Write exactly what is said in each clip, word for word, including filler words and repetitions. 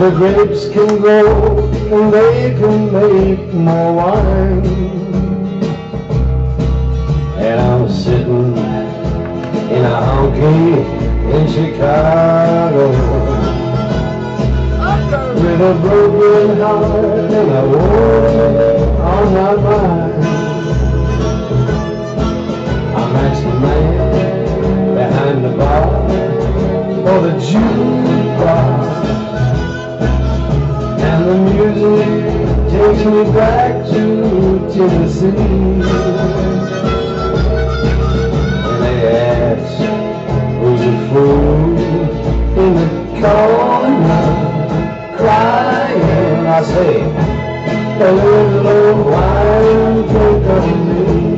the grapes can grow and they can make more wine. And I'm sitting in a honky in Chicago with a broken heart and a war on my mind. I'm actually man behind the bar for the jukebox, and the music takes me back to Tennessee. When they ask who's a fool in the corner crying, I say, a little old wine drink of me.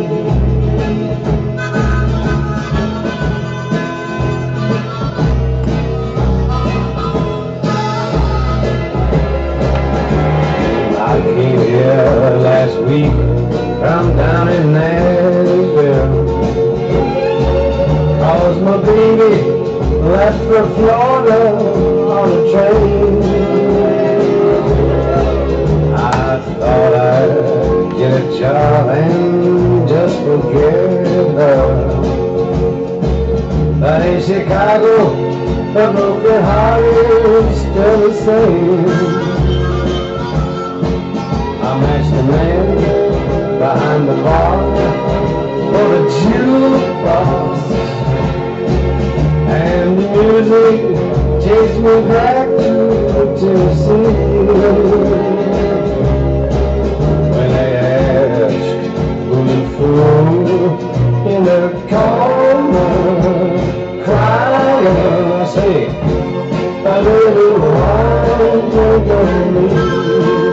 I came here last week from down in Nashville, cause my baby left for Florida on a train. I thought I'd get a job and just forget her, but in Chicago the broken heart is still the same. I'm actually man behind the bar for the jukebox, and the music takes me back to Tennessee. When they ask who's the fool in the corner crying, I say, a little wine drink of me.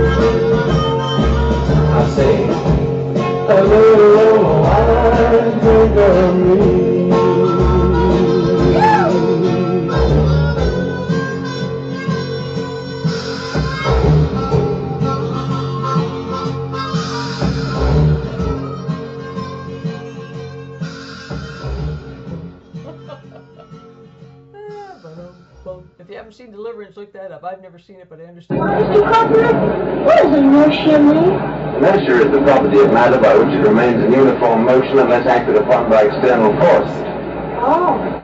I say, a little wine drink of me. If you haven't seen Deliverance, look that up. I've never seen it, but I understand. Mister Carpenter, what is inertia mean? Inertia is the property of matter by which it remains in uniform motion unless acted upon by external force. Oh.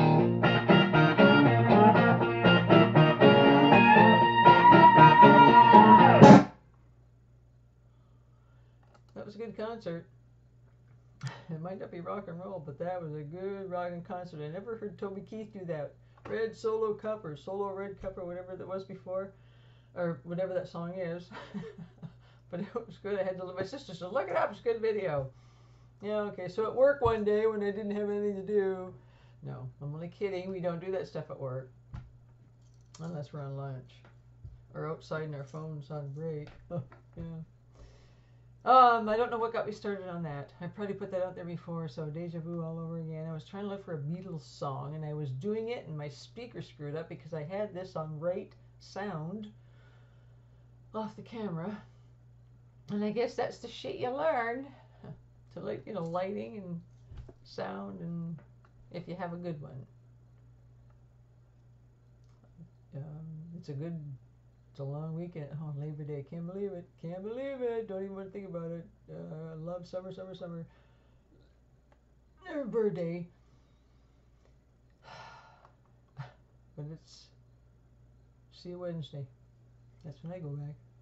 That was a good concert. It might not be rock and roll, but that was a good rockin' concert. I never heard Toby Keith do that. Red solo cup or solo red cup or whatever that was before, or whatever that song is. But it was good. I had to. My sister said, "Look it up. It's a good video." Yeah, okay. So at work one day when I didn't have anything to do, no, I'm only kidding. We don't do that stuff at work unless we're on lunch or outside and our phone's on break. Yeah. Um, I don't know what got me started on that. I probably put that out there before, so deja vu all over again. I was trying to look for a Beatles song, and I was doing it, and my speaker screwed up because I had this on right sound off the camera. And I guess that's the shit you learn to, like, you know, lighting and sound, and if you have a good one. Um, it's a good... It's a long weekend. Oh, Labor Day. Can't believe it. Can't believe it. Don't even want to think about it. Uh, I love summer, summer, summer. Never birthday. But it's... See you Wednesday. That's when I go back.